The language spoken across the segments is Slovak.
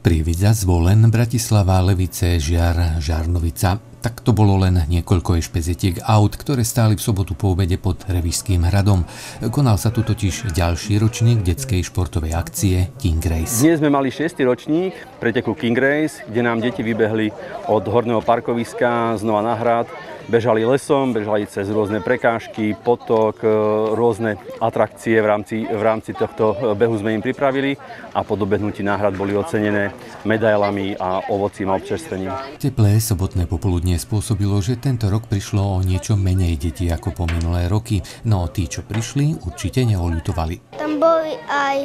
Prievidza, Zvolen, Bratislava, Levice, Žiar, Žarnovica. Tak to bolo len niekoľko ešpezetiek aut, ktoré stáli v sobotu po obede pod Revíšským hradom. Konal sa tu totiž ďalší ročník detskej športovej akcie King Race. Dnes sme mali 6. ročník preteku King Race, kde nám deti vybehli od horného parkoviska znova na hrad. Bežali lesom, bežali cez rôzne prekážky, potok, rôzne atrakcie v rámci tohto behu sme im pripravili a po dobehnutí na hrad boli ocenené medailami a ovocím a občerstvením. Teplé sobotné popoludnie spôsobilo, že tento rok prišlo o niečo menej detí ako po minulé roky, no tí, čo prišli, určite neoľutovali. Tam boli aj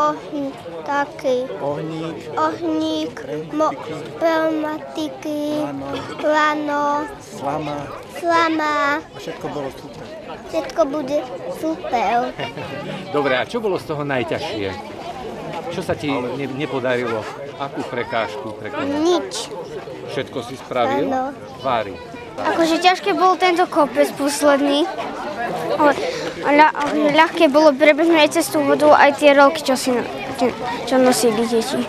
ohník, pneumatiky, lano, slama. Všetko bolo super. Všetko bude super. Dobre, a čo bolo z toho najťažšie? Čo sa ti nepodarilo? Akú prekážku prekonať? Nič. Všetko si spravil? Áno. Vári. Akože ťažké bol tento kopec posledný. Ľahké bolo prebehnúť aj cez tú vodu, aj tie rolky, čo nosili deti.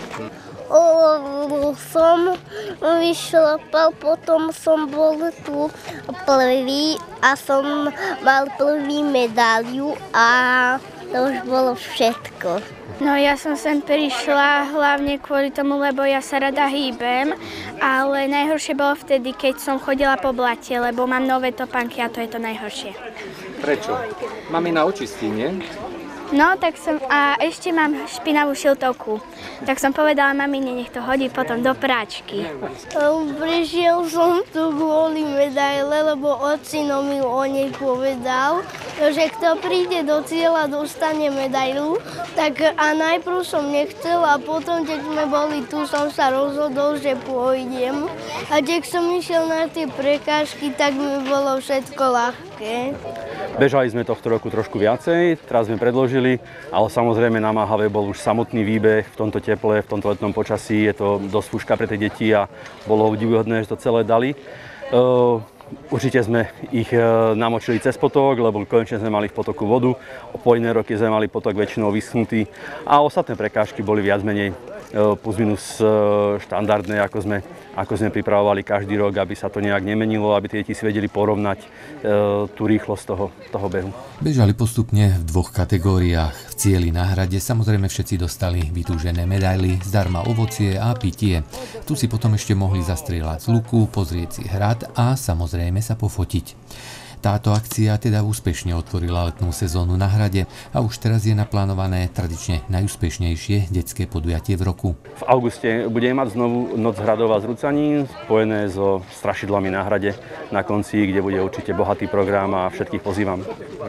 Som vyšlapal, potom som bol tu prvý a som mal prvý medailu a to už bolo všetko. No ja som sem prišla hlavne kvôli tomu, lebo ja sa rada hýbem, ale najhoršie bolo vtedy, keď som chodila po blate, lebo mám nové topánky a to je to najhoršie. Prečo? Mamina očistí, nie? No, a ešte mám špinavú šiltovku. Tak som povedala mamine, nech to hodí potom do práčky. Prišiel som tu kvôli medaile, lebo ocino mi o nej povedal, že kto príde do cieľa, dostane medailu. Tak a najprv som nechcel a potom, keď sme boli tu, som sa rozhodol, že pôjdem. A keď som išiel na tie prekážky, tak mi bolo všetko ľahké. Bežali sme tohto roku trošku viacej, teraz sme predložili, ale samozrejme namáhavé bol už samotný výbeh v tomto teple, v tomto letnom počasí. Je to dosť fúška pre tie deti a bolo obdivuhodné, že to celé dali. Určite sme ich namočili cez potok, lebo konečne sme mali v potoku vodu. Po iné roky sme mali potok väčšinou vyschnutý a ostatné prekážky boli viac menej plus minus štandardné, ako sme pripravovali každý rok, aby sa to nejak nemenilo, aby tie deti si vedeli porovnať tú rýchlosť toho behu. Bežali postupne v dvoch kategóriách. V cieli na hrade samozrejme všetci dostali vytúžené medaily, zdarma ovocie a pitie. Tu si potom ešte mohli zastrieľať z luku, pozrieť si hrad a samozrejme sa pofotiť. Táto akcia teda úspešne otvorila letnú sezónu na hrade a už teraz je naplánované tradične najúspešnejšie detské podujatie v roku. V auguste budeme mať znovu Noc hradov a zrúcaní spojené so strašidlami na hrade na konci, kde bude určite bohatý program a všetkých pozývam.